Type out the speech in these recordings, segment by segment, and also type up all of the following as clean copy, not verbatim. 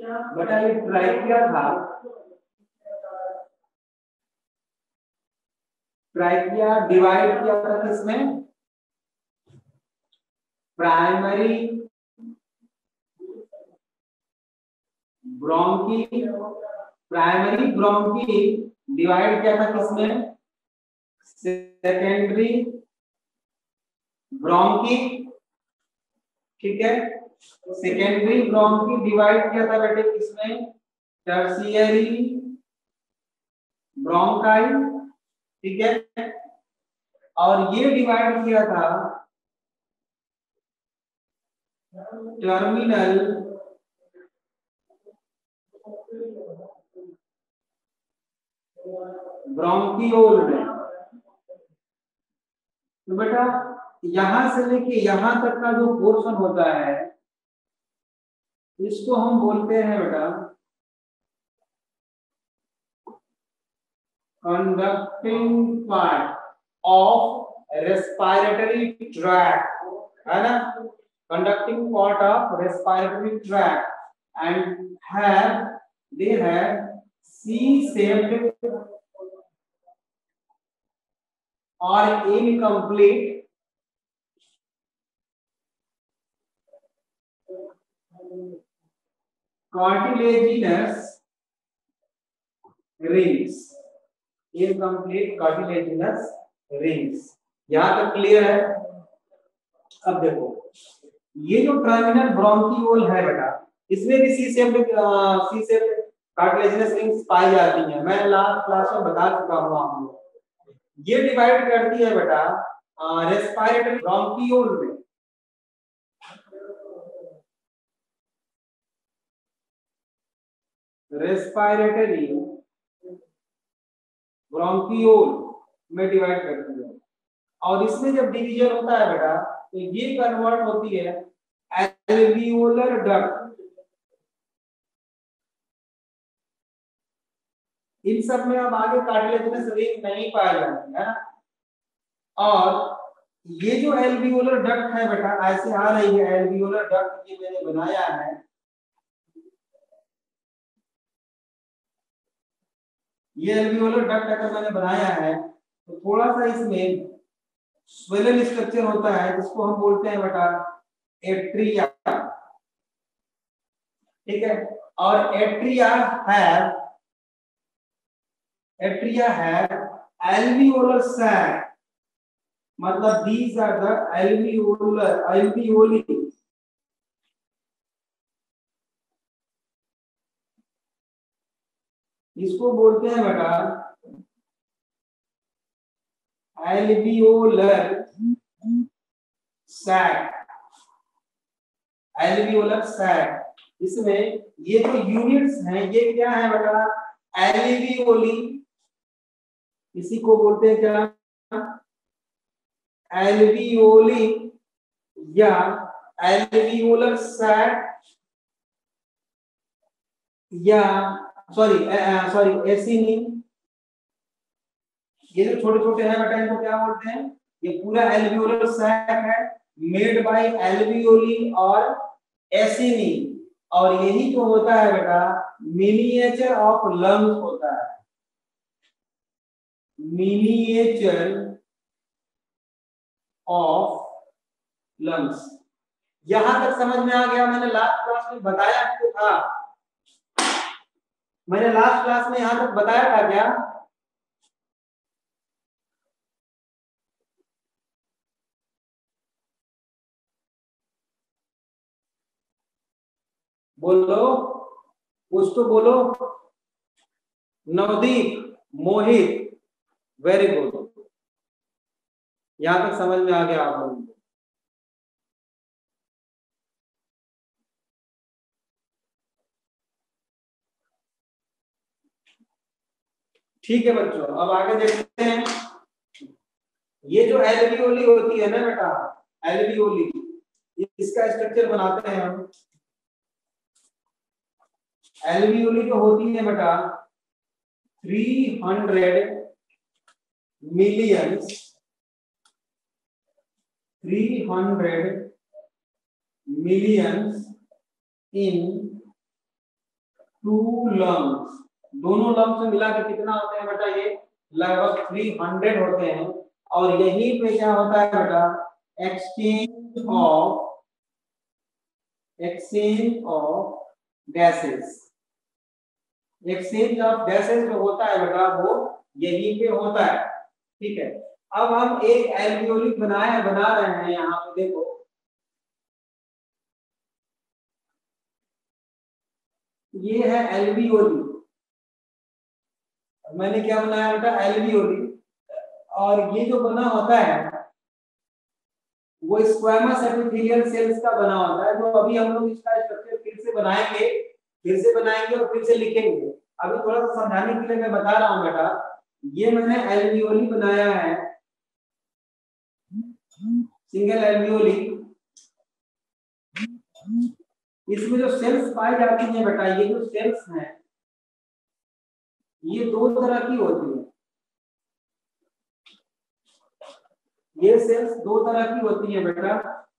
बेटा ये ट्राइकिया था, ट्राइकिया डिवाइड किया था किसमें, primary bronchi, primary bronchi divide किया था किसमें, सेकेंडरी ब्रोंकी, ठीक है, सेकेंडरी ब्रोंकी डिवाइड किया था बेटे किसमें, टर्शियरी ब्रोंकाई, ठीक है, और ये डिवाइड किया था टर्मिनल ब्रोंकियोल में। तो बेटा यहां से लेके यहां तक का जो पोर्शन होता है इसको हम बोलते हैं बेटा conducting part of respiratory tract, है ना, conducting part of respiratory tract and they have C-shaped or incomplete cartilaginous rings, incomplete cartilaginous rings। यहां तक क्लियर है? अब देखो ये जो टर्मिनल ब्रोंकियोल है बेटा इसमें भी सी शेप्ड कार्टिलेजिनस रिंग्स पाई जाती हैं। मैं लास्ट क्लास में बता चुका हूं आपको। ये डिवाइड करती है बेटा रेस्पिरेटरी ब्रोंकियोल में, रेस्पिरेटरी ब्रोंकियोल में डिवाइड करती है। और इसमें जब डिवीजन होता है बेटा तो ये कन्वर्ट होती है एल्वियोलर डक्ट। इन सब में अब आगे कार्टिलेजिनस रिंग नहीं पाया जाती है। और ये जो एल्वियोलर डक्ट है बेटा ऐसे आ रही है एल्वियोलर डक्ट, ये मैंने बनाया है, ये एल्वियोलर डक्ट अगर मैंने बनाया है तो थोड़ा सा इसमें स्वेलन स्ट्रक्चर होता है जिसको हम बोलते हैं बेटा एट्रिया, ठीक है। और एट्रिया है एल्वियोलर सैक, मतलब these are the alveoli, इसको बोलते हैं बेटा एल्वियोलर सैक, एल्वियोलर सैक। इसमें ये जो यूनिट्स हैं ये क्या है बेटा एल्वियोली, इसी को बोलते हैं क्या एल्वियोली या एल्वियोलर सैक या सॉरी एसिनी। ये जो छोटे छोटे हैं बेटा इनको क्या बोलते हैं, ये पूरा एल्वियोलर सैक है मेड बाय एल्वियोली और एसिनी। और यही जो होता है बेटा मिनिएचर ऑफ लंग्स होता है, मिनिएचर ऑफ लंग्स। यहां तक समझ में आ गया? मैंने लास्ट क्लास में बताया तो था, मैंने लास्ट क्लास में यहां तक बताया था क्या? बोलो, कुछ तो बोलो। नवदीप, मोहित, वेरी गुड, यहां तक समझ में आ गया आप लोगों को? ठीक है बच्चों, अब आगे देखते हैं। ये जो एल्वियोली होती है ना बेटा, एल्वियोली, इसका स्ट्रक्चर बनाते हैं हम। एल्वियोली जो होती है बेटा 300 मिलियंस, 300 millions in 2 लंग्स, दोनों लंग्स में मिला के कितना होते हैं बेटा, ये लगभग 300 होते हैं। और यहीं पे क्या होता है बेटा, exchange of gases, exchange of gases जो होता है बेटा वो यहीं पे होता है। ठीक है, अब हम एक एल्वियोली बना रहे हैं, यहाँ पे देखो ये है एल्वियोली, मैंने क्या बनाया बेटा, एल्वियोली। और ये जो बना होता है वो स्क्वैमस एपिथेलियल सेल्स का बना होता है। तो अभी हम लोग इसका स्ट्रक्चर फिर से बनाएंगे और फिर से लिखेंगे। अभी थोड़ा सा समझाने के लिए मैं बता रहा हूँ बेटा, ये मैंने एल्वियोली बनाया है, सिंगल एल्वियोली। इसमें जो सेल्स पाई जाती है बेटा, ये जो सेल्स हैं ये 2 तरह की होती है। ये सेल्स 2 तरह की होती है बेटा।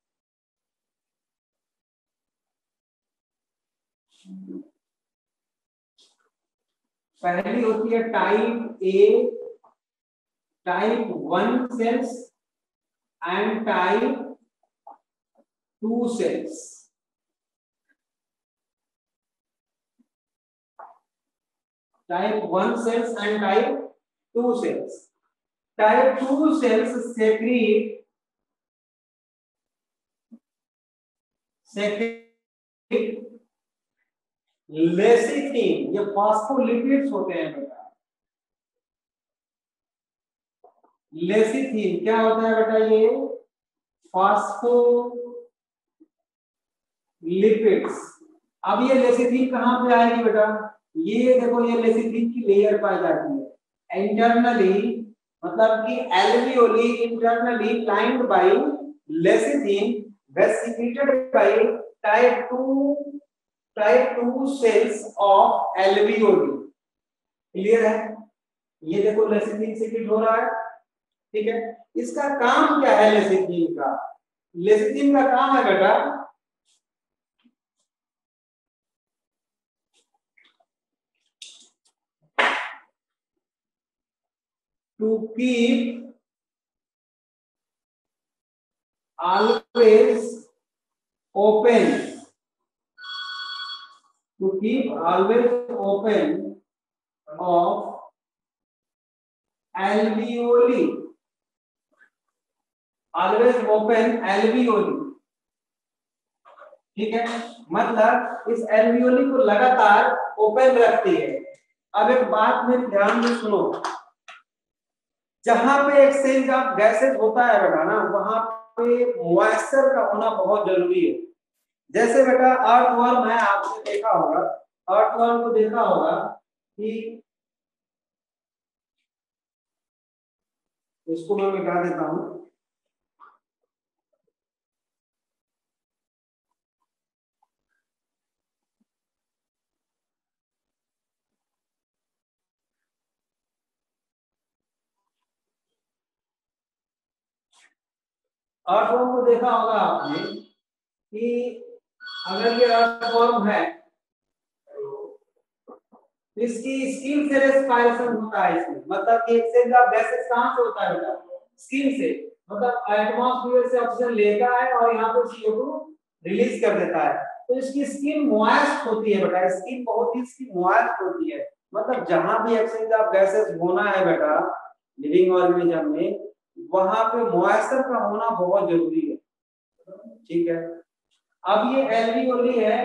पहली होती है type A, type 1 cells and type 2 cells. Type 1 cells and type 2 cells. Type 2 cells secrete lecithin, ये फॉस्फोलिपिड्स होते हैं बेटा। लेसिथिन क्या होता है बेटा, ये फॉस्फोलिपिड्स। अब ये लेसिथिन कहां पे आएगी बेटा, ये देखो ये लेसिथिन की लेयर पाई जाती है इंटरनली, मतलब कि alveoli internally lined by lecithin vesicated by type 2 cells of alveoli. Clear है, ये देखो लेसिथिन सीक्रेट हो रहा है। ठीक है, इसका काम क्या है लेसिथिन का, लेसिथिन का काम है बेटा to keep always open, to keep always open of alveoli, always open alveoli। ठीक है, मतलब इस एल्वियोली को लगातार ओपन रखती है। अब एक बात में ध्यान से सुनो, जहां पे एक्सचेंज ऑफ गैसेज होता है बेटा ना, वहां पे मॉइस्चर का होना बहुत जरूरी है। जैसे बेटा अर्थवर्म है, आपने देखा होगा, अर्थवर्म को देखा होगा कि इसको मैं मिटा देता हूं। अर्थवर्म को देखा होगा आपने कि अगर ये अर्थवर्म है तो इसकी स्किन से रेस्पिरेशन होता है इसमें, मतलब कि एक्सचेंज ऑफ गैसेस कहां से होता है बेटा, स्किन से। मतलब एटमॉस्फेयर से ऑक्सीजन लेता है और यहाँ पे CO2 रिलीज कर देता है। तो इसकी स्किन मॉइस्ट होती है बेटा, स्किन बहुत ही इसकी मॉइस्ट होती है। मतलब जहां भी एक्सचेंज ऑफ गैसेस होना है बेटा लिविंग ऑर्गेनिज्म में, वहां पे मॉइस्चर का होना बहुत जरूरी है। ठीक है, अब ये एल्वियोली है,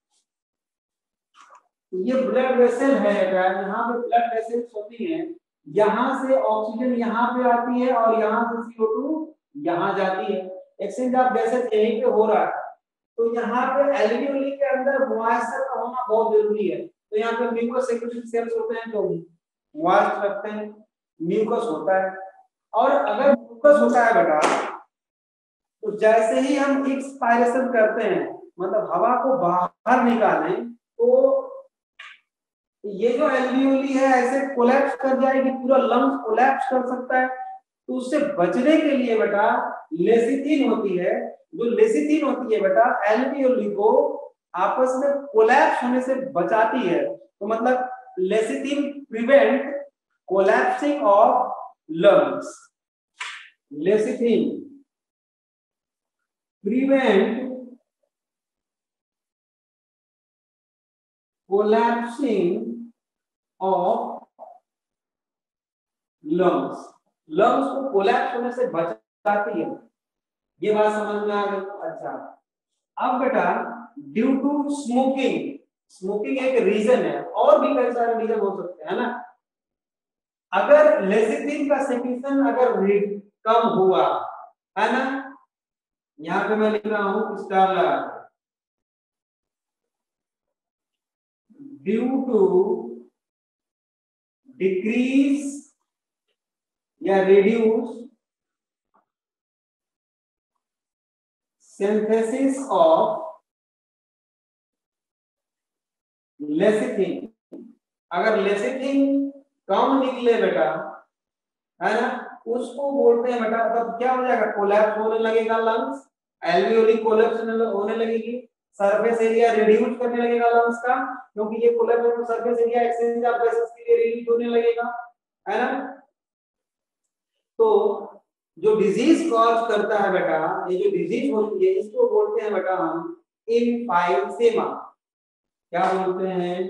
ये ब्लड वेसल है, यहाँ पे ब्लड वेसल्स होती हैं, यहाँ से ऑक्सीजन यहाँ पे आती है और यहाँ से CO2 यहाँ जाती है। एक्सचेंज ऑफ गैसेस यहीं पे हो रहा है। तो यहाँ पे एल्वियोली के अंदर मॉइस्चर का होना बहुत जरूरी है। तो यहाँ पे म्यूकस सेक्रेटरी सेल्स होते हैं जो मॉइस्ट रखते हैं, म्यूकस होता है। और अगर म्यूकस होता है बेटा तो जैसे ही हम एक्सपायरेशन करते हैं, मतलब हवा को बाहर निकालें, तो ये जो एल्वियोली है ऐसे कोलैप्स कर जाएगी, पूरा लंग्स कोलैप्स कर सकता है। तो उससे बचने के लिए बेटा लेसिथिन होती है, जो लेसिथिन होती है बेटा एल्वियोली को आपस में कोलैप्स होने से बचाती है। तो मतलब lecithin prevent collapsing of lungs, lecithin prevent collapsing of lungs, lungs को कोलैप्स होने से बचाती है। ये बात समझ में आ गई? अच्छा, अब बेटा ड्यू टू स्मोकिंग, स्मोकिंग एक रीजन है, और भी कई सारे रीजन हो सकते हैं ना। अगर लेसिथिन का सेक्रेशन अगर कम हुआ है ना, यहां पे मैं लिख रहा हूं स्टार लगा, ड्यू टू डिक्रीज या रिड्यूस सिंथेसिस ऑफ लेसिथिन, अगर लेसिथिन कम निकले बेटा, है ना, उसको बोलते हैं बेटा, तब क्या हो जाएगा, कोलैप्स होने लगेगा लंग्स, एल्वियोली कोलैप्स होने लगेगी, सरफेस एरिया रिड्यूस करने लगेगा लंग्स का, क्योंकि ये कोलैप्स होने से surface area exchange of gases के लिए रिलीज होने लगेगा, है ना। तो जो डिजीज कॉज करता है बेटा, ये जो डिजीज होती है इसको बोलते हैं बेटा हम एम्फाइसेमा। क्या बोलते हैं?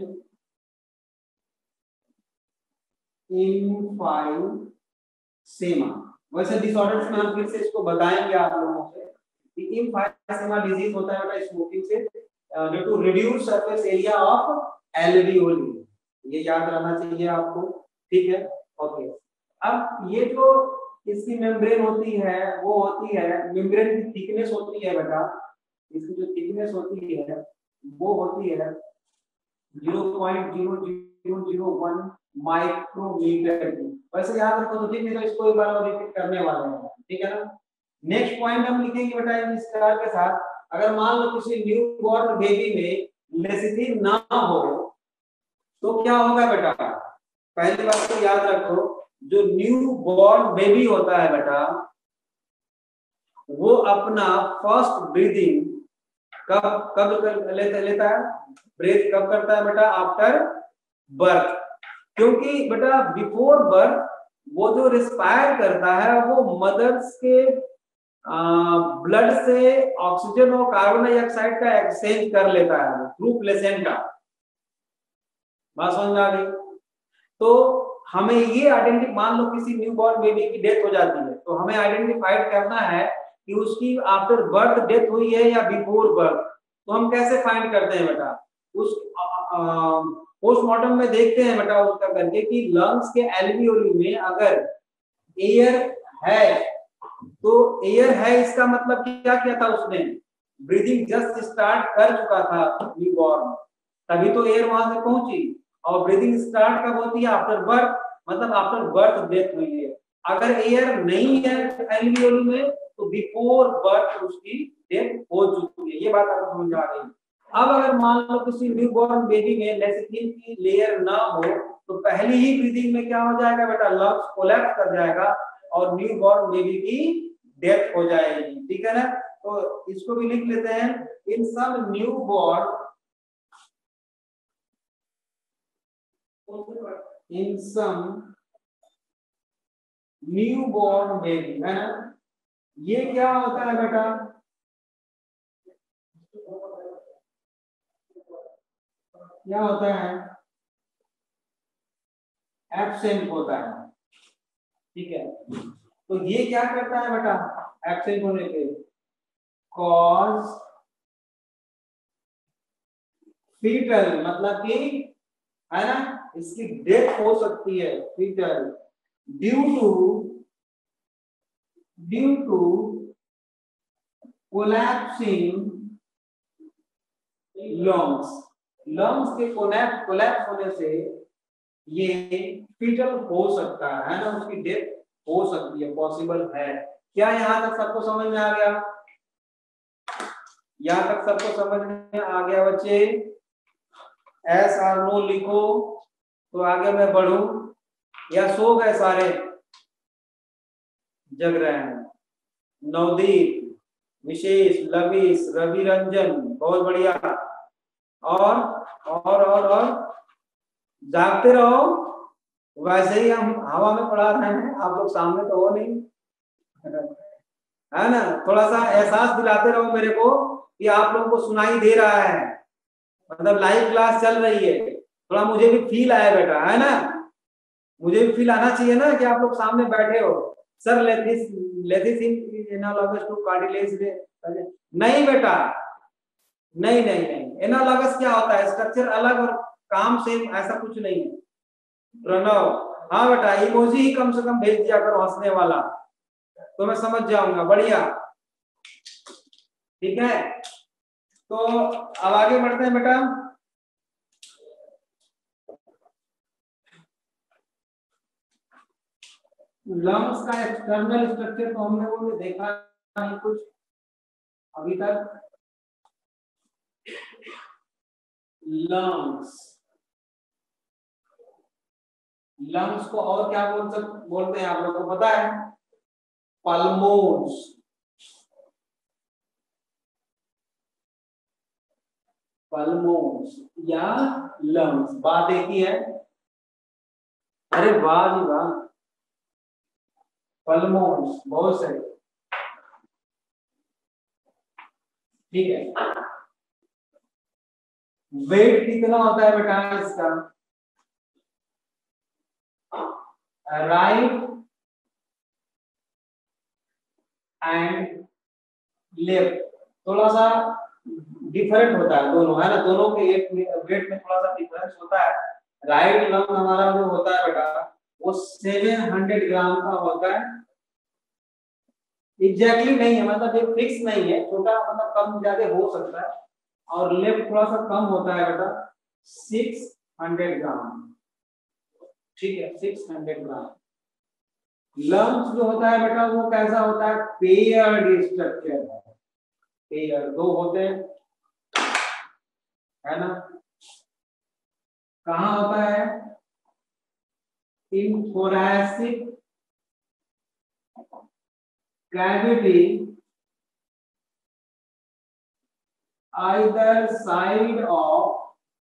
एम्फाइसेमा। वैसे डिसऑर्डर्स में हम फिर से इसको बताएंगे आप लोगों से कि एम्फाइसेमा डिजीज होता है बेटा स्मोकिंग से, due to reduce surface area of alveoli, ये याद रहना चाहिए आपको, ठीक है। ओके, अब ये जो इसकी मेम्ब्रेन होती है वो होती है, मेम्ब्रेन की थिकनेस होती है बेटा, इसकी जो थिकनेस होती है वो होती है 0.0001 माइक्रोमीटर की। वैसे याद रखो तो ठीक, नहीं तो इसको एक बार और रिपीट करने वाले हैं, ठीक है ना। नेक्स्ट पॉइंट हम लिखेंगे बेटा इस स्टार के साथ, अगर मान लो किसी न्यू बॉर्न बेबी में लेसिथिन ना हो तो क्या होगा बेटा? पहली बात तो याद रखो, जो न्यू बॉर्न बेबी होता है बेटा, वो अपना फर्स्ट ब्रीदिंग कब कब लेता है, ब्रेथ कब करता है बेटा? After birth. क्योंकि बेटा बिफोर बर्थ वो जो रिस्पायर करता है वो मदर्स के ब्लड से ऑक्सीजन और कार्बन डाइऑक्साइड का एक्सचेंज कर लेता है थ्रू प्लेसेंटा। बात समझ में आ गई? तो हमें ये आइडेंटिफाई, मान लो किसी न्यू बॉर्न बेबी की डेथ हो जाती है तो हमें आइडेंटिफाइड करना है कि उसकी आफ्टर बर्थ डेथ हुई है या बिफोर बर्थ। तो हम कैसे फाइंड करते हैं बेटा? उस पोस्टमार्टम में देखते हैं बेटा उसका करके कि लंग्स के एल्वियोली में अगर एयर है, तो एयर है इसका मतलब क्या किया था उसने? ब्रीदिंग जस्ट स्टार्ट कर चुका था न्यू बॉर्न, तभी तो एयर वहां से पहुंची। और ब्रीदिंग स्टार्ट कब होती है? आफ्टर बर्थ, मतलब आफ्टर बर्थ डेथ हुई है। अगर एयर नहीं है एल्वियोली में तो बिफोर बर्थ उसकी डेथ हो चुकी है। ये बात आपको समझ आ गई? अब अगर मान लो किसी न्यू बॉर्न बेबी में लेसिथिन की लेयर ना हो तो पहली ही ब्रीदिंग में क्या हो जाएगा बेटा? लंग्स कोलैप्स कर जाएगा और न्यू बॉर्न बेबी की डेथ हो जाएगी, ठीक है ना। तो इसको भी लिख लेते हैं, in some new born, in some newborn baby, है ना। ये क्या होता है बेटा? क्या होता है? एब्सेंट होता है, ठीक है। तो ये क्या करता है बेटा एब्सेंट होने पे? कॉज फीटल, मतलब कि, है ना, इसकी डेथ हो सकती है, fetal, due to collapsing lungs, lungs के कोलैप्स होने से ये फीटल हो सकता है ना, उसकी डेथ हो सकती है, पॉसिबल है। क्या यहां तक सबको समझ में आ गया? यहां तक सबको समझ में आ गया बच्चे? एस और नो लिखो तो आगे मैं बढ़ूं, या सो गए सारे? जग रहे हैं। नवदीप, विशेष, लविश, रवि रंजन, बहुत बढ़िया। और जागते रहो। वैसे ही हम हवा में पढ़ा रहे हैं, आप लोग सामने तो हो नहीं, है ना। थोड़ा सा एहसास दिलाते रहो मेरे को कि आप लोगों को सुनाई दे रहा है, मतलब लाइव क्लास चल रही है। थोड़ा मुझे भी फील आया बेटा, है ना। मुझे भी फील आना चाहिए ना कि आप लोग सामने बैठे हो। Sir lecithin analogous to cartilage. नहीं बेटा, नहीं नहीं नहीं, एनालॉगस क्या होता है, स्ट्रक्चर अलग और काम सेम, ऐसा कुछ नहीं है। प्रणव, हाँ बेटा, इमोजी ही कम से कम भेज दिया करो हंसने वाला, तो मैं समझ जाऊंगा। बढ़िया, ठीक है। तो अब आगे बढ़ते हैं बेटा। लंग्स का एक्सटर्नल स्ट्रक्चर तो हमने वो देखा नहीं कुछ अभी तक। लंग्स, लंग्स को और क्या बोलते हैं आप लोगों को पता है? पल्मोन्स, पल्मोन्स या लंग्स, बात एक ही है। अरे वाह जी वाह, पल्मोन्स, बहुत सही, ठीक है। वेट कितना होता है बेटा इसका? राइट एंड लेफ्ट थोड़ा सा डिफरेंट होता है, दोनों, है ना। दोनों के एक वेट में थोड़ा सा डिफरेंस होता है। राइट लंग हमारा जो होता है बेटा वो 700 ग्राम का होता है। एग्जैक्टली नहीं है, मतलब ये फिक्स नहीं है, छोटा मतलब कम ज्यादा हो सकता है। और लेफ्ट थोड़ा सा कम होता है बेटा, 600 ग्राम, ठीक है, 600 ग्राम। लंग्स जो होता है बेटा वो कैसा होता है? पेयर्ड स्ट्रक्चर है, पेयर, दो होते हैं, है ना। कहाँ होता है? In thoracic cavity either side of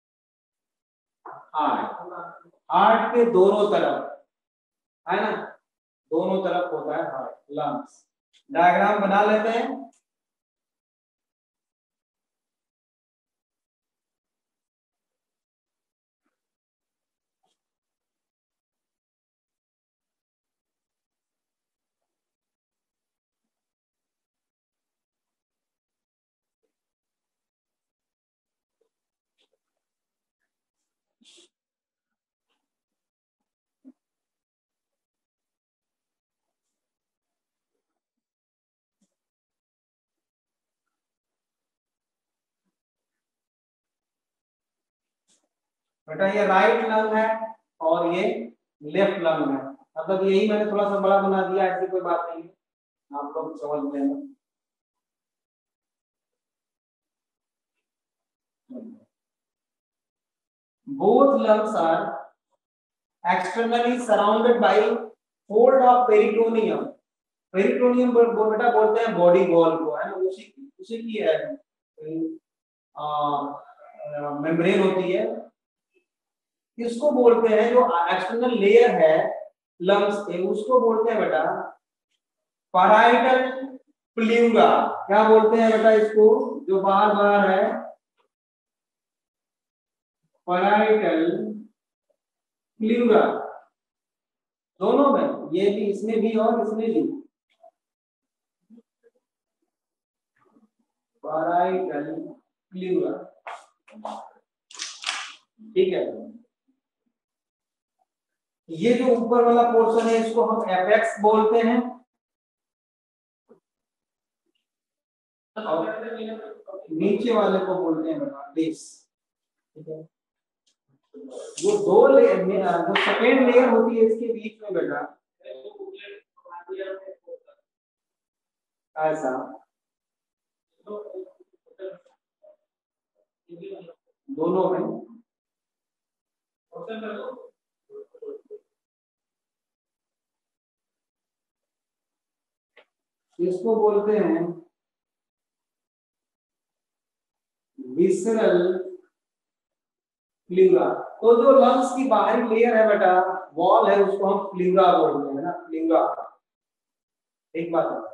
heart, heart के दोनों तरफ, है ना, दोनों तरफ होता है हार्ट, लंग्स। डायग्राम बना लेते हैं। बेटा ये राइट लंग है और ये लेफ्ट लंग है, मतलब यही मैंने थोड़ा सा बड़ा बना दिया, ऐसी कोई बात नहीं है, आप लोग समझ लेना। Both lungs are externally surrounded by fold of peritoneum। Peritoneum बेटा बोलते हैं बॉडी वॉल को, है ना, उसी की है मेम्ब्रेन होती है। इसको बोलते हैं जो एक्सटर्नल लेयर है लंग्स के, उसको बोलते हैं बेटा पैराइटल प्ल्यूरा। क्या बोलते हैं बेटा इसको, जो बाहर बाहर है? पैराइटल प्ल्यूरा, दोनों में, ये भी, इसमें भी और इसमें भी। पैराइटल प्ल्यूरा, ठीक है। ये जो ऊपर वाला पोर्शन है इसको हम एपेक्स बोलते हैं, और नीचे वाले को बोलते हैं बेटा बेस, ठीक है। जो दो लेयर में जो सेकेंड लेयर होती है इसके बीच में बेटा ऐसा, दोनों में इसको बोलते हैं विसरल प्लूरा। तो जो लंग्स की बाहरी लेयर है बेटा, वॉल है, उसको हम प्लूरा बोलते हैं ना, प्लूरा। एक बात है।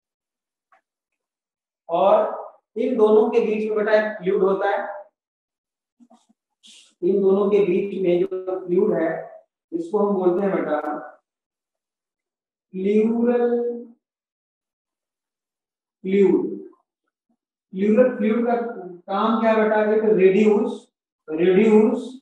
और इन दोनों के बीच में बेटा एक फ्लूइड होता है। इन दोनों के बीच में जो फ्लूइड है इसको हम बोलते हैं बेटा प्लूरल फ्लूइड। प्लूरल फ्लूइड का काम क्या है बेटा? It reduce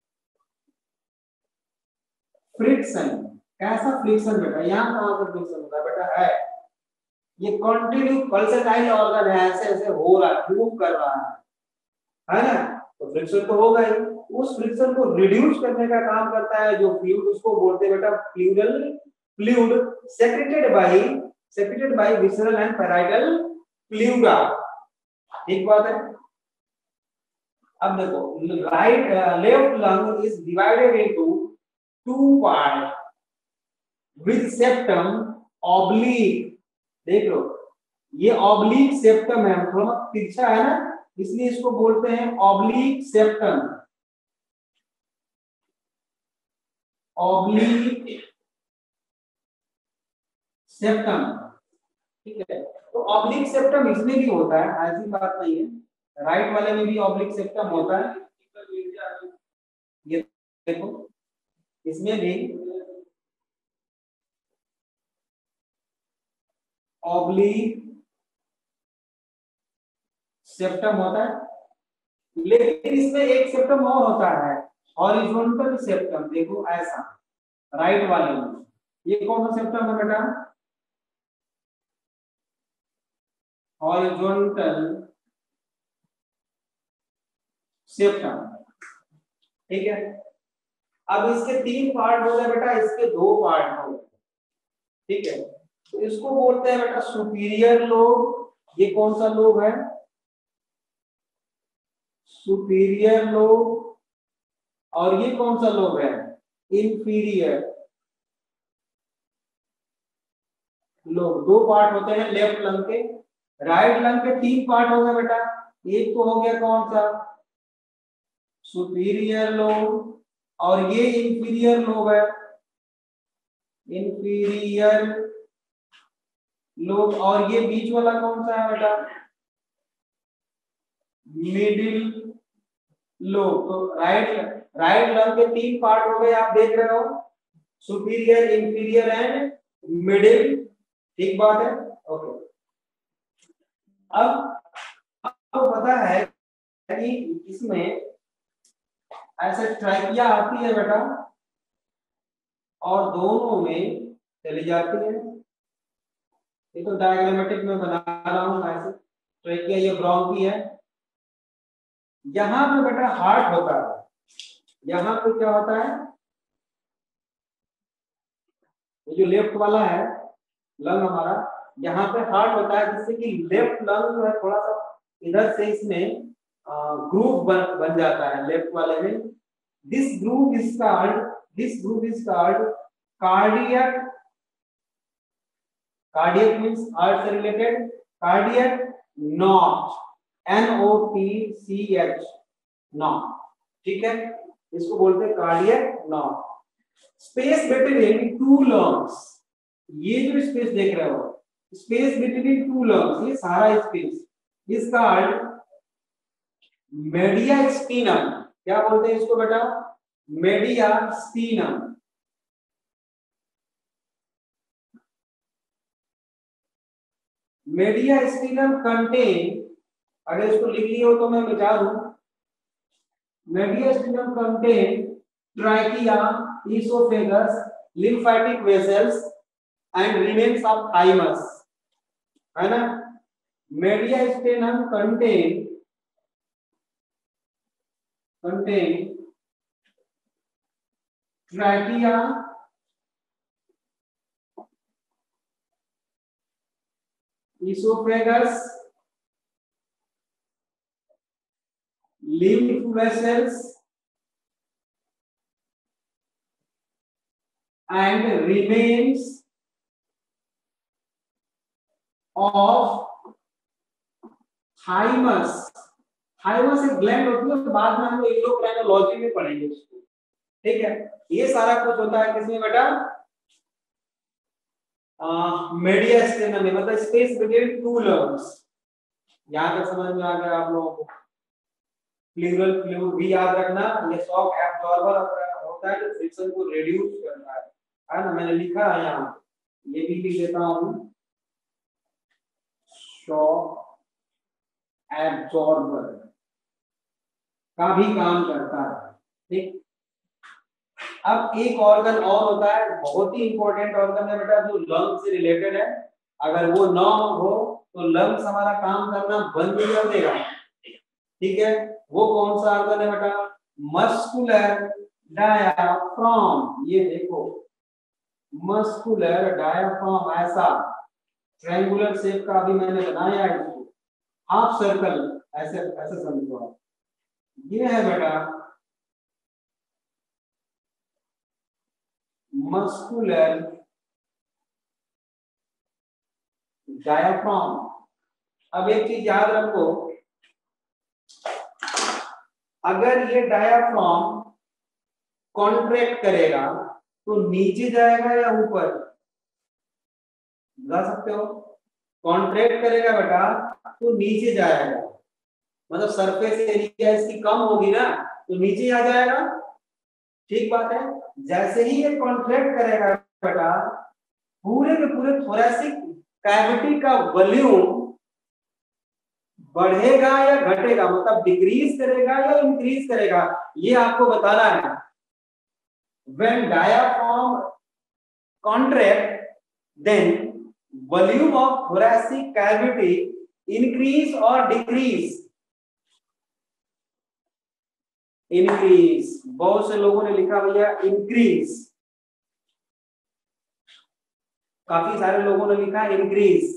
friction. कैसा फ्रिक्शन बेटा? यहाँ कहाँ पर फ्रिक्शन होता है बेटा? है ये कंटिन्यू पल्सेटाइल ऑर्गन है, ऐसे ऐसे हो रहा है, मूव कर रहा है ना? तो फ्रिक्शन तो होगा ही। उस फ्रिक्शन को रिड्यूस करने का काम करता है जो फ्लूइड, उसको बोलते हैं बेटा pleural fluid secreted by visceral and parietal pleura. ठीक बात है। अब देखो, right left lung is divided into two part with septum oblique. देख लो, ये ऑब्लिक सेप्टम है, थोड़ा तिरछा है ना, इसलिए इसको बोलते हैं ऑब्लिक सेप्टम। ऑब्लिक सेप्टम, ठीक है। तो ऑब्लिक सेप्टम इसमें भी होता है, ऐसी बात नहीं है, राइट वाले में भी ऑब्लिक सेप्टम होता है। ये देखो, इसमें भी ऑब्लिक सेप्टम होता है, लेकिन इसमें एक सेप्टम और होता है, हॉरिजॉन्टल सेप्टम। देखो ऐसा, राइट वाले में ये कौन सा सेप्टम है बेटा? हॉरिजॉन्टल सेप्टम, ठीक है। अब इसके 3 पार्ट हो गए बेटा, इसके 2 पार्ट हो गए, ठीक है। तो इसको बोलते हैं बेटा सुपीरियर लोब। ये कौन सा लोब है? Superior lobe. और ये कौन सा लोब है? Inferior lobe. 2 पार्ट होते हैं लेफ्ट लंग के। राइट लंग के 3 पार्ट हो गए बेटा। एक तो हो गया कौन सा? सुपीरियर लोब, और ये इंफीरियर लोब है, इंफीरियर लोब। और ये बीच वाला कौन सा है बेटा? Middle lobe. तो राइट लंग के 3 पार्ट हो गए, आप देख रहे हो, सुपीरियर, इंफीरियर एंड मिडिल। ठीक बात है, ओके। अब आपको पता है कि इसमें ऐसे ट्रैकिया आती है बेटा, और दोनों में चली जाती है। ये तो डायग्रामेटिक में बना रहा हूं ऐसे, ट्रैकिया ये ब्रोंकी है। यहां पे बेटा हार्ट होता है, यहां पे क्या होता है? ये जो लेफ्ट वाला है लंग हमारा, यहाँ पे हार्ट होता है, जिससे कि लेफ्ट लंग जो है थोड़ा सा इधर से इसमें ग्रूव बन जाता है लेफ्ट वाले में। This groove is called cardiac. Cardiac means heart से related, cardiac notch, NOTCH, notch, ठीक है। इसको बोलते हैं cardiac notch. Space between two lungs, ये जो स्पेस देख रहे हो, स्पेस बिटवीन टू लंग्स, ये सारा स्पेस इज कॉल्ड मेडियास्टिनम। क्या बोलते हैं इसको बेटा? मेडियास्टिनम। मेडियास्टिनम कंटेन, अगर इसको लिख लियो तो मैं मिटा दूं, mediastinum contain trachea, esophagus, lymphatic vessels and remains of thymus, है ना? मेडियास्टिनम contain trachea, esophagus, lymph vessels and remains of thymus, thymus एक ग्लैंड होती है, तो बाद में हम लोग एंडोक्राइनोलॉजी में पढ़ेंगे उसको, ठीक है। ये सारा कुछ होता है किसमें बेटा, मेडियास्टेनम में, मतलब स्पेस बिटवीन टू लंग्स। यहां तक समझ में आ गया आप लोगों को। प्लूरल फ्लूइड भी याद रखना, ये शॉक एब्जॉर्बर होता है जो फ्रिक्शन को रिड्यूस करता है ना, मैंने लिखा है यहाँ, ये भी लिख देता हूँ, शॉक एब्जॉर्बर का भी काम करता है, ठीक। अब एक ऑर्गन और होता है, बहुत ही इंपॉर्टेंट ऑर्गन है बेटा, जो लंग्स से रिलेटेड है। अगर वो ना हो तो लंग्स हमारा काम करना बंद कर देगा, ठीक है। वो कौन सा ऑर्गन है बेटा, मस्कुलर डायाफ्राम। ये देखो, मस्कुलर डायाफ्राम, ऐसा ट्रायंगुलर शेप का अभी मैंने बनाया है इसको, हाफ सर्कल, ऐसे ऐसे समझो आप। ये है बेटा मस्कुलर डायाफ्राम। अब एक चीज याद रखो, अगर ये डायाफ्राम कॉन्ट्रैक्ट करेगा तो नीचे जाएगा या ऊपर, बता सकते हो। कॉन्ट्रैक्ट करेगा बेटा तो नीचे जाएगा, मतलब सरफेस एरिया इसकी कम होगी ना, तो नीचे आ जाएगा, ठीक बात है। जैसे ही ये कॉन्ट्रैक्ट करेगा बेटा, पूरे के पूरे थोरैसिक कैविटी का वॉल्यूम बढ़ेगा या घटेगा, मतलब डिक्रीज करेगा या इंक्रीज करेगा, ये आपको बताना है। When diaphragm contract, then volume of thoracic cavity increase or decrease? Increase। बहुत से लोगों ने लिखा भैया increase, काफी सारे लोगों ने लिखा increase।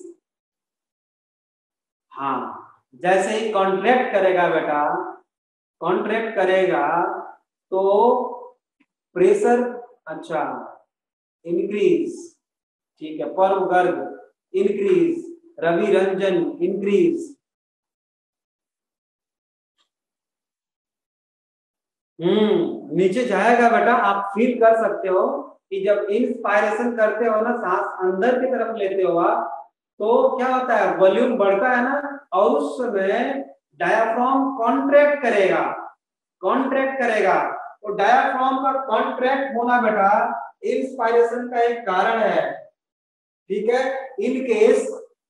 हाँ, जैसे ही कॉन्ट्रैक्ट करेगा बेटा, कॉन्ट्रैक्ट करेगा तो प्रेशर, अच्छा, इंक्रीज, ठीक है। पर्व गर्ग इंक्रीज, रवि रंजन इंक्रीज, नीचे जाएगा बेटा। आप फील कर सकते हो कि जब इंस्पायरेशन करते हो ना, सांस अंदर की तरफ लेते हो आप, तो क्या होता है, वॉल्यूम बढ़ता है ना, और उस समय डायाफ्राम कॉन्ट्रैक्ट करेगा, कॉन्ट्रैक्ट करेगा। तो डायाफ्राम का कॉन्ट्रैक्ट होना बेटा इंस्पायरेशन का एक कारण है, ठीक है। इन केस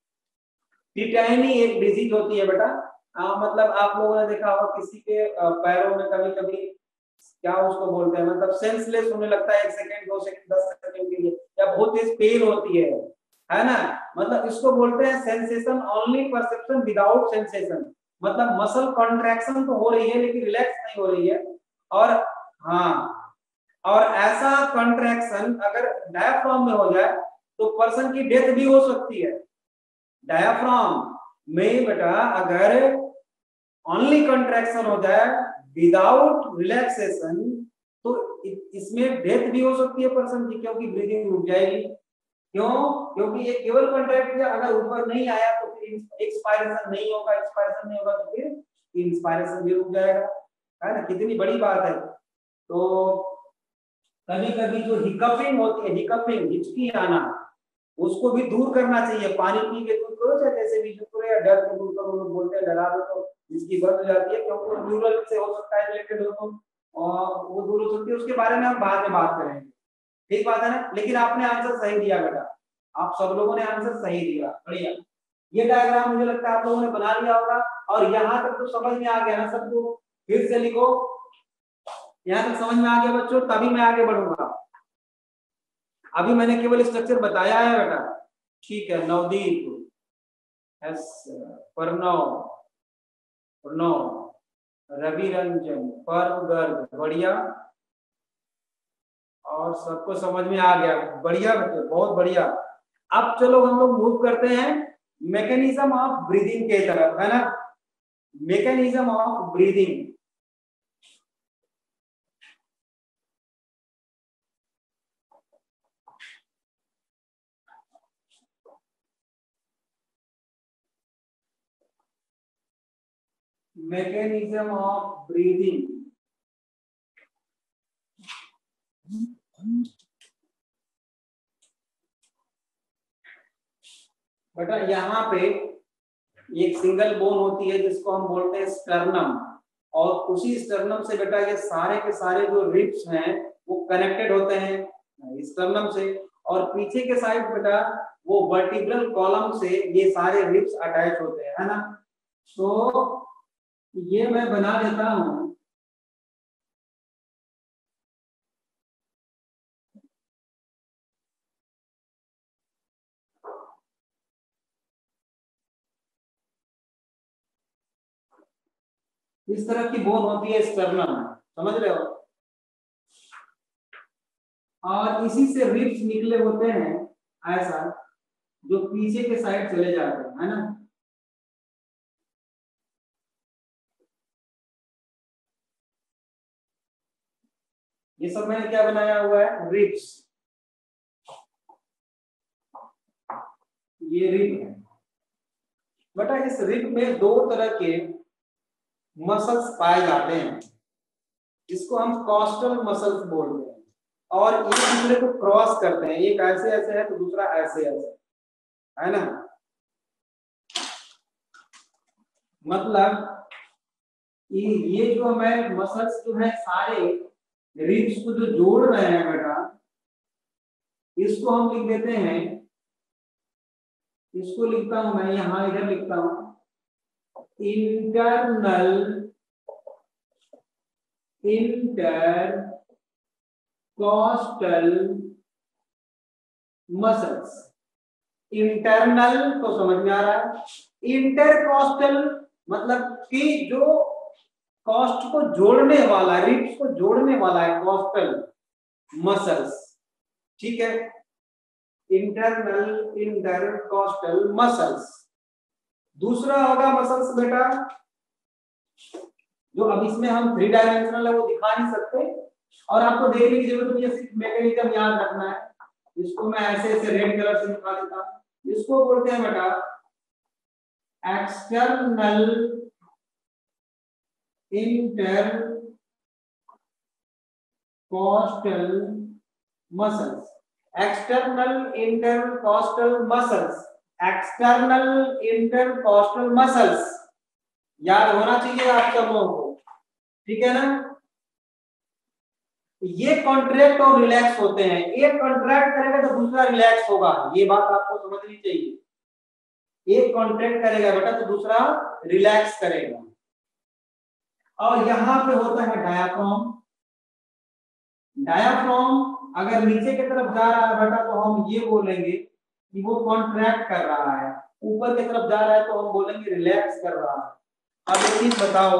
टिटाइनी एक डिजीज होती है बेटा, मतलब आप लोगों ने देखा होगा किसी के पैरों में कभी कभी, क्या उसको बोलते हैं, मतलब सेंसलेस होने लगता है 1 सेकंड 2 सेकंड 10 सेकंड के लिए, या बहुत तेज पेन होती है ना, मतलब इसको बोलते हैं sensation only perception without sensation, मतलब मसल कॉन्ट्रैक्शन तो हो रही है लेकिन रिलैक्स नहीं हो रही है। और हाँ, और ऐसा कॉन्ट्रैक्शन अगर डायाफ्राम में हो जाए तो पर्सन की डेथ भी हो सकती है। डायाफ्राम में बेटा अगर ओनली कंट्रैक्शन हो जाए विदाउट रिलैक्सेशन, तो इसमें डेथ भी हो सकती है पर्सन की, क्योंकि ब्रीदिंग रुक जाएगी। क्यों? क्योंकि ये केवल कंट्रैक्ट किया, अगर ऊपर नहीं आया तो फिर एक्सपायरेशन नहीं होगा, एक्सपायरेशन नहीं होगा तो फिर इंस्पायरेशन भी रुक जाएगा, है ना, कितनी बड़ी बात है। तो कभी कभी जो हिकअपिंग होती है, हिकअपिंग, हिचकी आना, उसको भी दूर करना चाहिए, पानी पी के दूर करो, चाहे जैसे भी दूर करो, या डर को दूर करो, लोग बोलते हैं डरा दो तो इसकी बंद हो जाती है, क्योंकि वो न्यूरल से हो सकता है रिलेटेड हो, तो और वो दूर हो सकती है, उसके बारे में हम बाद में बात करेंगे, ठीक बात है ना। लेकिन आपने आंसर सही दिया बेटा, आप सब लोगों ने आंसर सही दिया, बढ़िया। ये डायग्राम मुझे लगता है आप लोगों ने बना लिया होगा, और यहाँ तक तो समझ में आ गया ना सबको, फिर से लिखो, यहाँ तक समझ में आ गया बच्चों, तभी मैं आगे बढ़ूंगा। अभी मैंने केवल स्ट्रक्चर बताया है बेटा, ठीक है। नवदीप, एस, प्रणव, प्रणव, रवि रंजन, पर्व गर्ग, बढ़िया, और सबको समझ में आ गया, बढ़िया बच्चे, बहुत बढ़िया। अब चलो हम लोग मूव करते हैं मैकेनिज्म ऑफ ब्रीदिंग के तरफ, है ना, mechanism of breathing. mechanism of breathing. बेटा यहाँ पे एक सिंगल बोन होती है जिसको हम बोलते हैं स्टर्नम, और उसी स्टर्नम से बेटा ये सारे के सारे जो रिब्स हैं वो कनेक्टेड होते हैं स्टर्नम से, और पीछे के साइड बेटा वो वर्टिब्रल कॉलम से ये सारे रिब्स अटैच होते हैं, है ना। तो ये मैं बना देता हूं, इस तरह की बोन होती है स्टर्नम, समझ रहे हो, और इसी से रिब्स निकले होते हैं ऐसा, जो पीछे के साइड चले जाते हैं, है ना। ये सब मैंने क्या बनाया हुआ है, रिब्स, ये रिब है बेटा। इस रिब में दो तरह के मसल्स पाए जाते हैं, जिसको हम कॉस्टल मसल्स बोलते हैं, और एक दूसरे को क्रॉस करते हैं, एक ऐसे ऐसे है तो दूसरा ऐसे ऐसे, है ना। मतलब ये जो मैं मसल्स जो है सारे रिब्स को जो जोड़ रहे हैं बेटा, इसको हम लिख देते हैं, इसको लिखता हूं मैं यहां, इधर लिखता हूं इंटरनल इंटरकॉस्टल मसल्स। इंटरनल तो समझ में आ रहा है, इंटरकॉस्टल मतलब कि जो कॉस्ट को जोड़ने वाला, रिब्स को जोड़ने वाला है, कॉस्टल मसल्स, ठीक है। Internal intercostal muscles. दूसरा होगा मसल्स बेटा, जो अब इसमें हम 3 डायमेंशनल है वो दिखा नहीं सकते, और आपको देखने की जरूरत नहीं है, सिर्फ मैकेनिज्म याद रखना है। इसको मैं ऐसे ऐसे रेड कलर से दिखा देता हूं, इसको बोलते हैं बेटा external intercostal muscles. External intercostal muscles, external intercostal muscles याद होना चाहिए आप सब लोगों को, ठीक है ना। ये कॉन्ट्रैक्ट और रिलैक्स होते हैं, एक कॉन्ट्रैक्ट करेगा तो दूसरा रिलैक्स होगा, ये बात आपको समझनी चाहिए। एक कॉन्ट्रैक्ट करेगा बेटा तो दूसरा रिलैक्स करेगा। और यहां पे होता है डायाफ्राम। डायाफ्राम अगर नीचे की तरफ जा रहा है बेटा तो हम ये बोलेंगे कि वो कॉन्ट्रैक्ट कर रहा है, ऊपर की तरफ जा रहा है तो हम बोलेंगे रिलैक्स कर रहा है। अब एक चीज बताओ,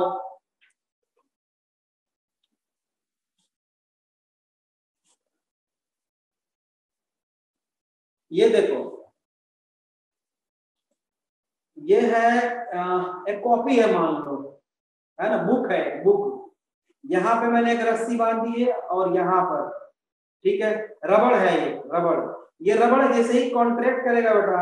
ये देखो, ये है एक कॉपी है मान लो, है ना, बुक है, बुक। यहाँ पे मैंने एक रस्सी बांधी है और यहाँ पर, ठीक है, रबड़ है, ये रबड़, ये रबड़ जैसे ही कॉन्ट्रैक्ट करेगा बेटा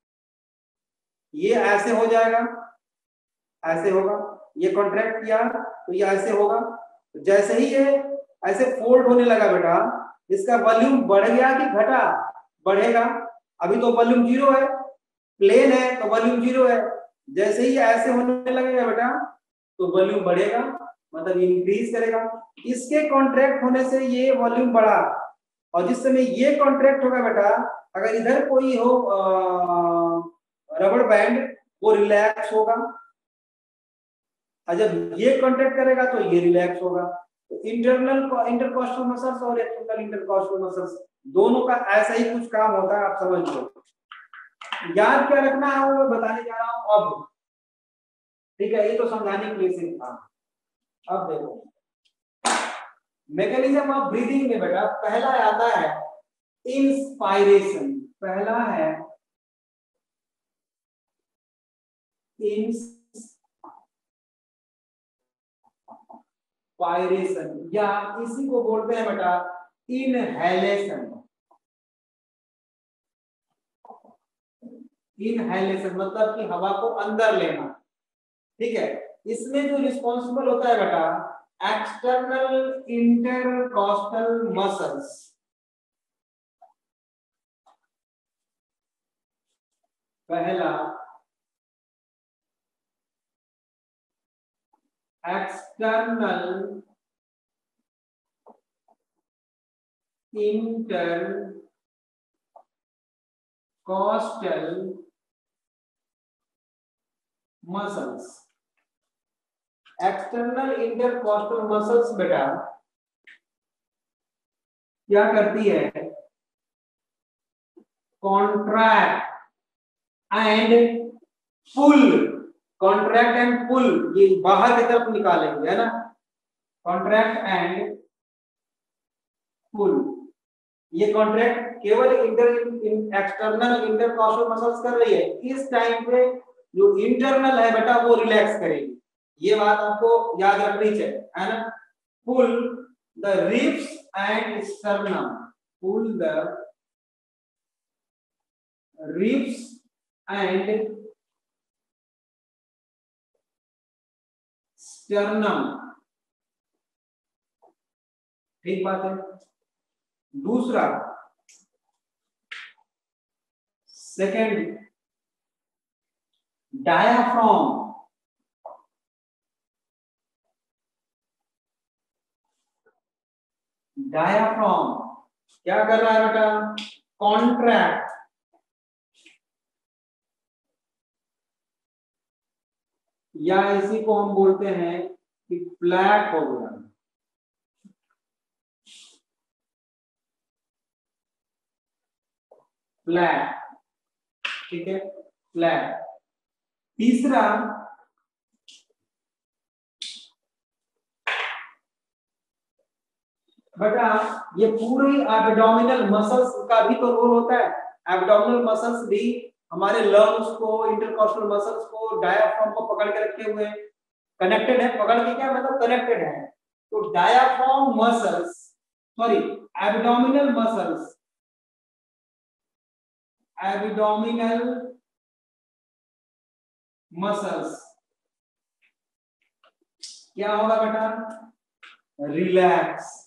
ये ऐसे हो जाएगा, ऐसे होगा। ये कॉन्ट्रैक्ट किया तो ये ऐसे होगा, तो जैसे ही ये ऐसे फोल्ड होने लगा बेटा, इसका वॉल्यूम बढ़ गया कि घटा, बढ़ेगा। अभी तो वॉल्यूम 0 है, प्लेन है तो वॉल्यूम 0 है। जैसे ही ऐसे होने लगेगा बेटा तो वॉल्यूम बढ़ेगा, मतलब इंक्रीज करेगा। इसके कॉन्ट्रैक्ट होने से ये वॉल्यूम बढ़ा, और जिस समय ये कॉन्ट्रैक्ट होगा बेटा, अगर इधर कोई हो रबड़ बैंड, वो रिलैक्स होगा, और जब ये कॉन्ट्रैक्ट करेगा तो ये रिलैक्स होगा। तो इंटरनल इंटरकॉस्टल मसल्स और एक्सटर्नल इंटरकॉस्टल मसल्स दोनों का ऐसा ही कुछ काम होता है, आप समझ लो। याद क्या रखना है वो मैं बताने जा रहा हूं अब, ठीक है, ये तो समझाने के लिए सिर्फ था। अब देखो मैकेनिज्म ऑफ ब्रीदिंग में बेटा पहला आता है इंस्पायरेशन, पहला है इंस्पायरेशन, या इसी को बोलते हैं बेटा इनहेलेशन। इनहेलेशन मतलब कि हवा को अंदर लेना, ठीक है। इसमें जो रिस्पॉन्सिबल होता है बेटा एक्सटर्नल इंटरकॉस्टल मसल्स। पहला external intercostal muscles. External intercostal muscles बेटा क्या करती है, contract and pull. Contract and pull ये बाहर की तरफ निकालेंगे, है ना, कॉन्ट्रैक्ट एंड पुल। ये कॉन्ट्रैक्ट केवल एक्सटर्नल इंटरकॉस्टल मसल्स कर रही है, इस टाइम पे जो इंटरनल है बेटा वो रिलैक्स करेगी। ये बात आपको याद रखनी चाहिए, है ना। Pull the ribs and sternum, pull the ribs and sternum. ठीक बात है। दूसरा सेकंड डायाफ्राम। डायाफ्राम क्या कर रहा है बेटा, कॉन्ट्रैक्ट या इसी को हम बोलते हैं कि फ्लैट हो गया। फ्लैट, ठीक है, फ्लैट। तीसरा बेटा ये पूरी एब्डोमिनल मसल्स का भी तो रोल होता है। एब्डोमिनल मसल्स भी हमारे लंग्स को, इंटरकॉस्टल मसल्स को, डायाफ्राम को पकड़ के रखे हुए हैं, कनेक्टेड है। पकड़ के क्या मतलब कनेक्टेड है। तो diaphragm muscles, sorry abdominal muscles, abdominal muscles क्या होगा बेटा, रिलैक्स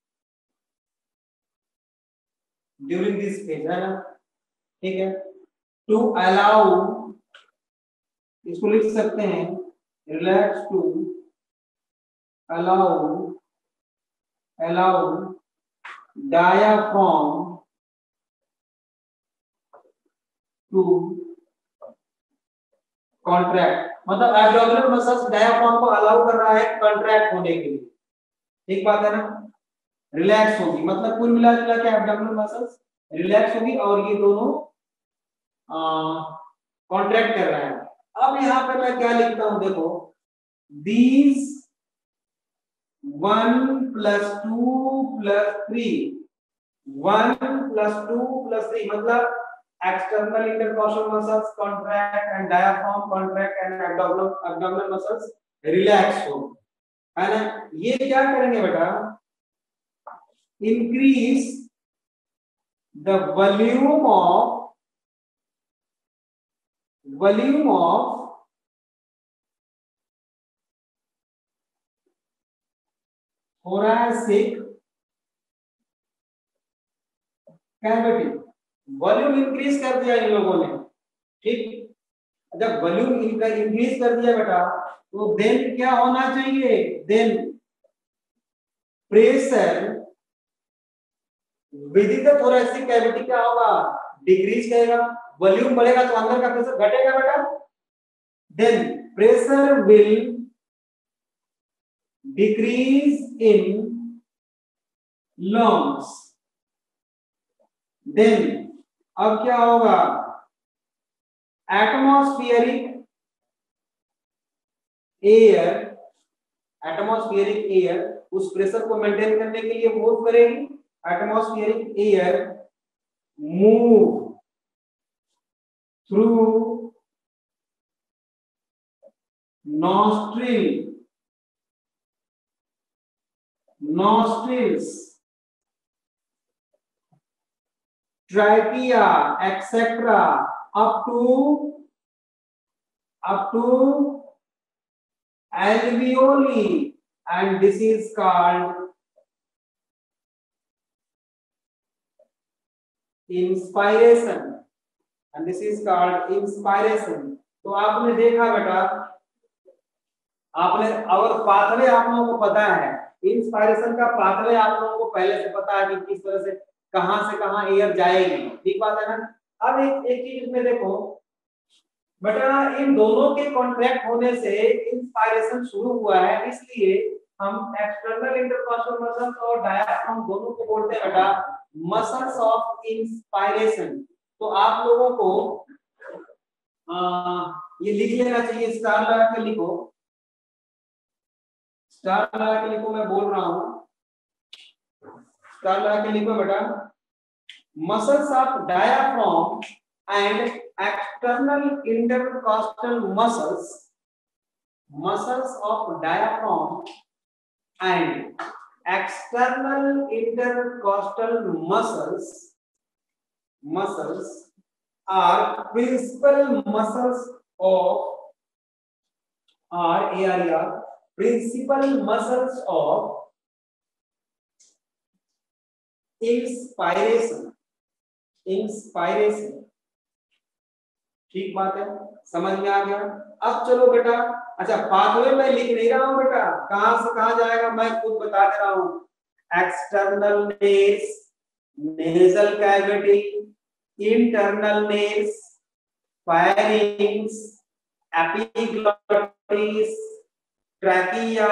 ड्यूरिंग दिस फेज, है ना, ठीक है। टू अलाउ, इसको लिख सकते हैं relax to allow, allow diaphragm to contract. मतलब एब्डोमिनल मसल्स डायाफ्राम को अलाउ कर रहा है कॉन्ट्रैक्ट होने के लिए। ठीक बात है ना, रिलैक्स होगी, मतलब कुल मिला जुला के एब्डोमिनल मसल्स रिलैक्स होगी और ये दोनों कॉन्ट्रैक्ट कर रहा है। अब यहाँ पे मैं क्या लिखता हूं देखो, these 1 + 2 + 3, 1 + 2 + 3 मतलब external intercostal muscles contract and diaphragm contract and abdominal muscles relax हो, है ना। ये क्या करेंगे बेटा, increase the volume of thoracic cavity. Volume increase कर दिया इन लोगों ने, ठीक। जब वॉल्यूम इंक्रीज कर दिया बेटा तो देन क्या होना चाहिए, then pressure within the thoracic cavity क्या होगा, डिक्रीज करेगा। वॉल्यूम बढ़ेगा तो अंदर का प्रेशर घटेगा बेटा। Then pressure will decrease in lungs. Then अब क्या होगा, एटमॉस्फेरिक एयर, एटमॉस्फेरिक एयर उस प्रेशर को मेंटेन करने के लिए मूव करेगी। Atmospheric air move through nostril, nostrils, trachea etcetera up to alveoli, and this is called inspiration, and this is called inspiration. तो आपने देखा बेटा, आपने और पाथवे आप लोगों को पता है, इंस्पायरेशन का पाथवे आप लोगों को पहले से पता है कि किस तरह से कहां एयर जाएगी, ठीक बात है ना। अब एक चीज में देखो बेटा, इन दोनों के कॉन्ट्रैक्ट होने से इंस्पायरेशन शुरू हुआ है, इसलिए हम एक्सटर्नल इंटरकॉस्टल मसल्स और डायाफ्राम दोनों को बोलते हैं बेटा मसल्स ऑफ इंस्पायरेशन। तो आप लोगों को ये लिख लेना चाहिए, स्टार लगा के लिखो, स्टार लगा के लिखो, मैं बोल रहा हूं, स्टार लगा के लिखो बेटा, muscles of diaphragm and external intercostal muscles, muscles of diaphragm and external intercostal muscles are principal muscles of principal muscles of inspiration। ठीक बात है, समझ में आ गया। अब चलो बेटा, अच्छा पाथवे मैं लिख नहीं रहा हूं बेटा, कहां से कहां जाएगा मैं खुद बता दे रहा हूं। External nares, nasal cavity, internal nares, pharynx, epiglottis, trachea,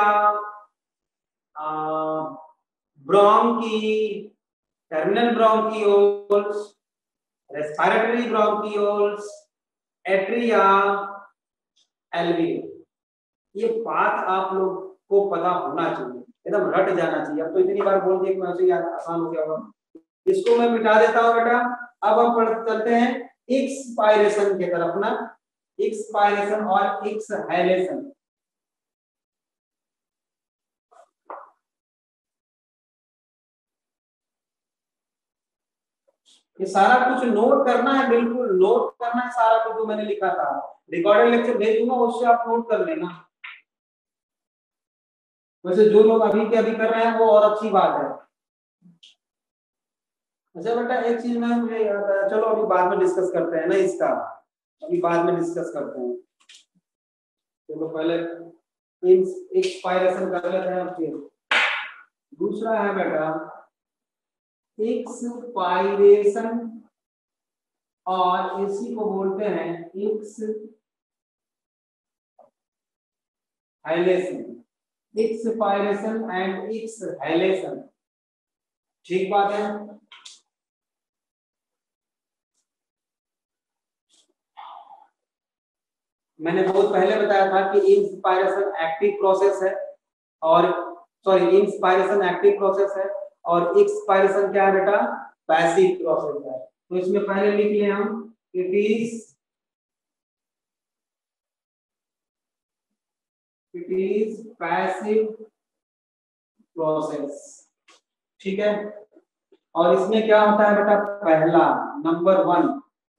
bronchi, terminal bronchioles, respiratory bronchioles, atria, alveoli. ये बात आप लोग को पता होना चाहिए, एकदम रट जाना चाहिए। अब तो इतनी बार बोल दिया कि वैसे यार आसान हो गया होगा, इसको मैं मिटा देता हूं बेटा। अब हम चलते हैं एक्सपायरेशन की तरफ ना, एक्सपायरेशन और एक्सहेलेशन। ये सारा कुछ नोट करना है, बिल्कुल नोट करना है सारा कुछ जो मैंने लिखा था। रिकॉर्डेड लेक्चर भेज दूंगा, उससे आप नोट कर लेना। वैसे जो लोग अभी के अभी कर रहे हैं वो और अच्छी बात है। अच्छा बेटा एक चीज ना मुझे याद आया, चलो अभी बाद में डिस्कस करते हैं ना इसका, अभी बाद में डिस्कस करते हैं। चलो पहले एक्सपायरेशन कर लेते हैं, फिर दूसरा है बेटा एक्सपायरेशन, और इसी को बोलते हैं एक्सहेलेशन, एक्सपायरेशन एंड एक्सहेलेशन। ठीक बात है। मैंने बहुत पहले बताया था कि इंस्पायरेशन एक्टिव प्रोसेस है, और सॉरी इंस्पायरेशन एक्टिव प्रोसेस है और एक्सपायरेशन क्या है बेटा, पैसिव प्रोसेस है। तो इसमें पहले लिख लें हम, इट इज पैसिव प्रोसेस। ठीक है, और इसमें क्या होता है बेटा, पहला नंबर वन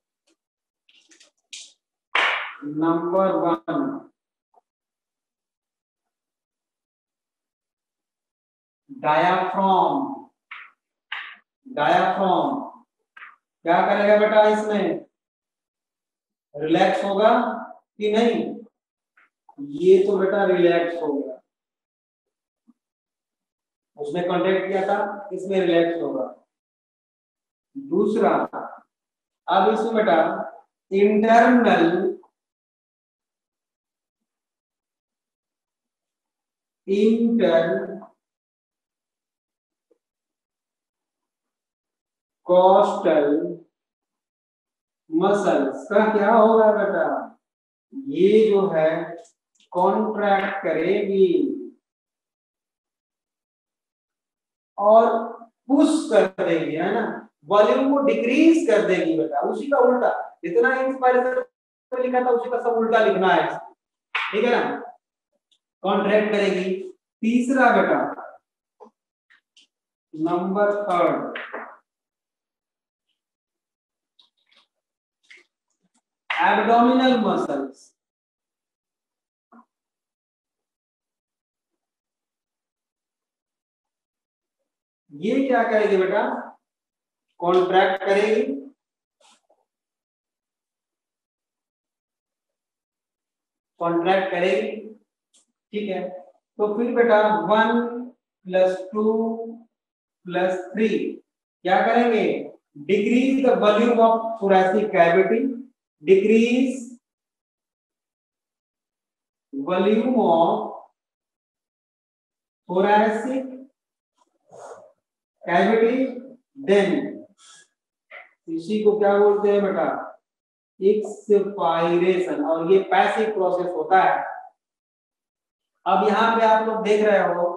डायाफ्राम। डायाफ्राम क्या करेगा बेटा, इसमें रिलैक्स होगा कि नहीं, ये तो बेटा रिलैक्स हो गया, उसने कॉन्टेक्ट किया था, इसमें रिलैक्स होगा। दूसरा, अब इसमें बेटा इंटरनल कॉस्टल मसल्स का क्या होगा बेटा, ये जो है कॉन्ट्रैक्ट करेगी और पुश कर देगी, है ना, वॉल्यूम को डिक्रीज कर देगी बेटा, उसी का उल्टा। जितना इंस्पायरेशन लिखा था उसी का सब उल्टा लिखना है, ठीक है ना, कॉन्ट्रैक्ट करेगी। तीसरा बेटा नंबर थर्ड, एब्डोमिनल मसल्स। ये क्या करेगी बेटा, कॉन्ट्रैक्ट करेगी, कॉन्ट्रैक्ट करेगी, ठीक है। तो फिर बेटा 1 + 2 + 3 क्या करेंगे, decrease the volume of thoracic cavity, decrease volume of thoracic cavity, then इसी को क्या बोलते हैं बेटा, एक्सपायरेशन, और ये पैसिव प्रोसेस होता है। अब यहाँ पे आप लोग देख रहे हो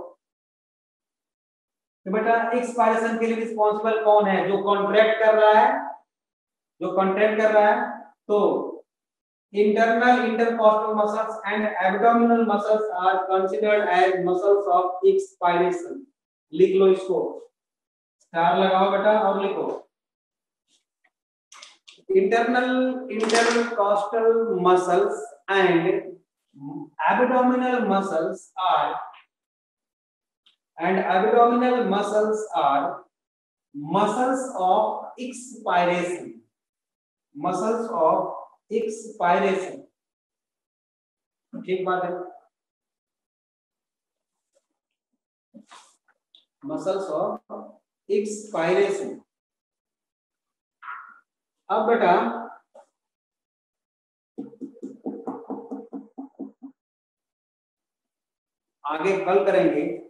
तो बेटा एक्सपायरेशन के लिए रिस्पॉन्सिबल कौन है, जो कॉन्ट्रैक्ट कर रहा है, जो कॉन्ट्रैक्ट कर रहा है। तो internal intercostal muscles and abdominal muscles are considered as muscles of expiration। लिख लो इसको, स्टार लगाओ बेटा और लिखो, internal intercostal muscles and abdominal muscles are muscles of expiration, muscles of expiration, ठीक बात है, muscles of expiration। अब बेटा आगे कल करेंगे